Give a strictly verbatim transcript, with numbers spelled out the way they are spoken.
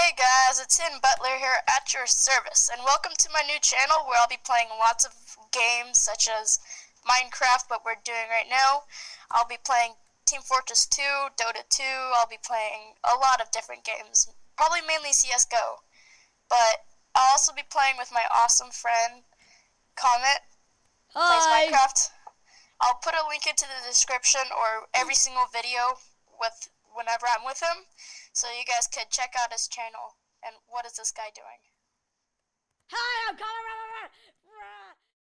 Hey guys, it's HiddenButler here at your service, and welcome to my new channel where I'll be playing lots of games such as Minecraft, what we're doing right now. I'll be playing Team Fortress two, Dota two, I'll be playing a lot of different games, probably mainly C S G O. But I'll also be playing with my awesome friend, Comet, plays Hi. Minecraft. I'll put a link into the description or every single video with whenever I'm with him, so you guys could check out his channel. And what is this guy doing? Hi, I'm Colorado.